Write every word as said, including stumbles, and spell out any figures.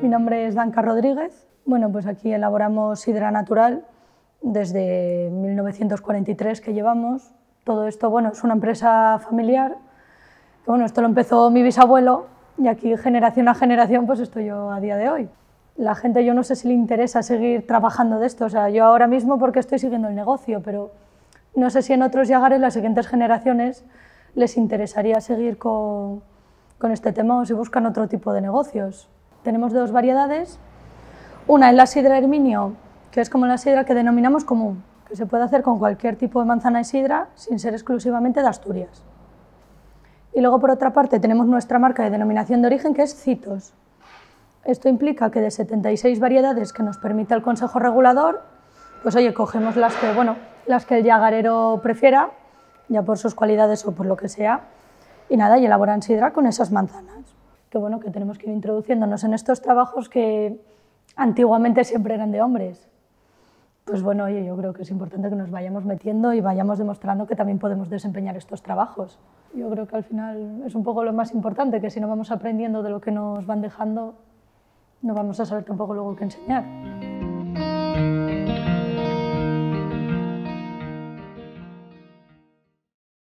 nombre es Danca Rodríguez. Bueno, pues aquí elaboramos sidra natural desde mil novecientos cuarenta y tres que llevamos. Todo esto, bueno, es una empresa familiar. Que, bueno, esto lo empezó mi bisabuelo y aquí generación a generación pues estoy yo a día de hoy. La gente, yo no sé si le interesa seguir trabajando de esto, o sea, yo ahora mismo porque estoy siguiendo el negocio, pero no sé si en otros yagares, las siguientes generaciones, les interesaría seguir con, con este tema o si buscan otro tipo de negocios. Tenemos dos variedades, una es la sidra Herminio, que es como la sidra que denominamos común, que se puede hacer con cualquier tipo de manzana de sidra sin ser exclusivamente de Asturias. Y luego por otra parte tenemos nuestra marca de denominación de origen que es Citos. Esto implica que de setenta y seis variedades que nos permite el Consejo Regulador, pues oye, cogemos las que, bueno, las que el yagarero prefiera, ya por sus cualidades o por lo que sea, y nada, y elaboran sidra con esas manzanas. Que bueno, que tenemos que ir introduciéndonos en estos trabajos que antiguamente siempre eran de hombres. Pues bueno, oye, yo creo que es importante que nos vayamos metiendo y vayamos demostrando que también podemos desempeñar estos trabajos. Yo creo que al final es un poco lo más importante, que si no vamos aprendiendo de lo que nos van dejando, no vamos a saber tampoco luego qué enseñar.